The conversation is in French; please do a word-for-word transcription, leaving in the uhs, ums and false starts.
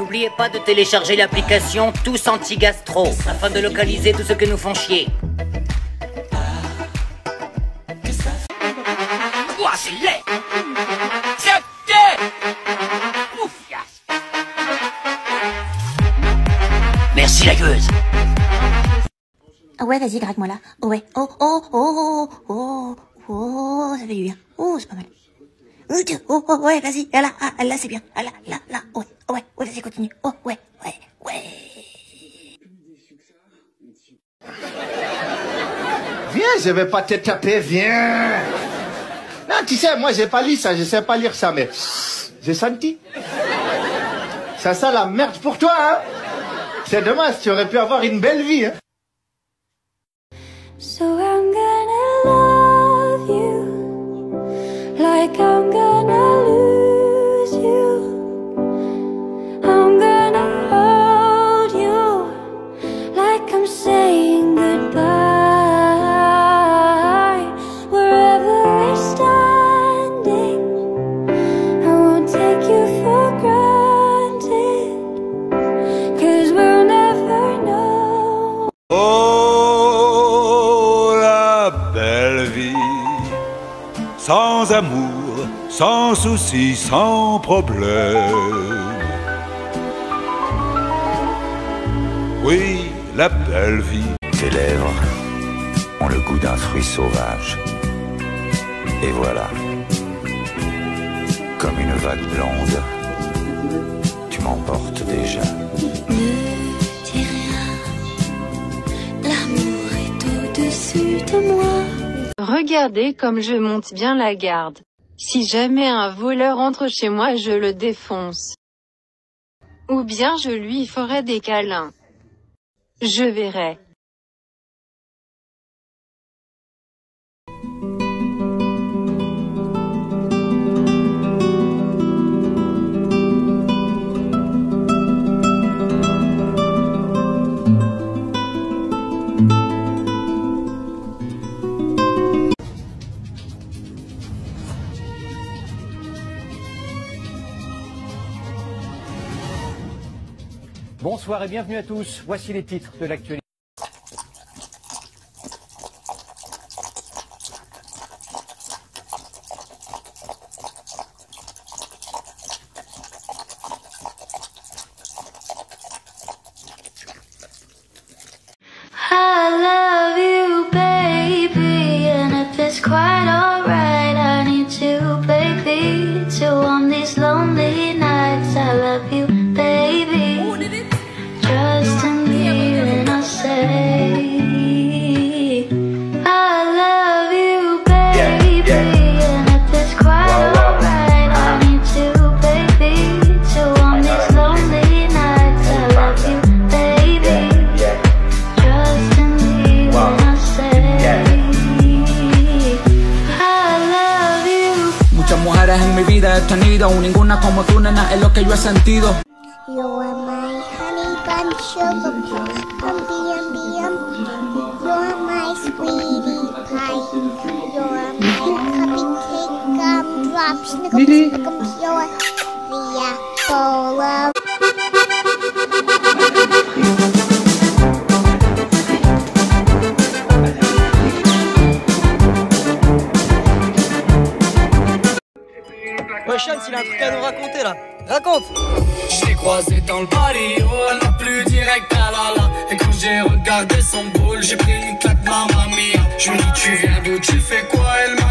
N'oubliez pas de télécharger l'application Tous Anti-Gastro afin de localiser tout ce que nous font chier. Ouah, c'est laid. C'est laid. Ouf, yes. Merci la gueuse. Ah ouais, vas-y, drague-moi là. Oh ouais. Oh, oh, oh, oh, oh, oh, ça fait du bien. Oh, c'est pas mal. Oh, tiens. Oh, oh, ouais, vas-y. Là, là, là, c'est bien. Là, là, là, là. Ouais, ouais, ouais, vas-y, continue. Oh, ouais, ouais, ouais. Viens, je vais pas te taper, viens. Non, tu sais, moi, j'ai pas lu ça, je sais pas lire ça, mais j'ai senti. Ça sent la merde pour toi, hein. C'est dommage, tu aurais pu avoir une belle vie, hein. So I'm gonna love you like I'm gonna lose you. I'm gonna hold you like I'm saying goodbye. Wherever we're standing, I won't take you for granted, 'cause we'll never know. Oh, la belle vie, sans amour, sans soucis, sans problème. Oui, la belle vie. Tes lèvres ont le goût d'un fruit sauvage. Et voilà, comme une vague blonde, tu m'emportes déjà. Ne dis rien, l'amour est au-dessus de moi. Regardez comme je monte bien la garde. Si jamais un voleur entre chez moi, je le défonce. Ou bien je lui ferai des câlins. Je verrai. Bonsoir et bienvenue à tous. Voici les titres de l'actualité. I love you, baby, and if it's quite alright, I need you, baby, to warm these lonely nights. I love you, baby, trust in me when I say I love you, baby, and if it's quite alright, I need you, baby, to warm these lonely nights. I love you, baby, trust in me when I say I love you. Muchas mujeres en mi vida he tenido, ninguna como tú, nena, es lo que yo he sentido. You are my honey bun sugar umby umby um. You're my sweetie pie. You're my cupcake gumdrop snickle snickle you're the apple of Ouais, Chance, il a un truc à nous raconter là. Raconte! Je l'ai croisé dans le barrio, elle m'a plus direct à la la. Et quand j'ai regardé son boule, j'ai pris une claque, mamma mia. Je lui dis, tu viens d'où, tu fais quoi? Elle m'a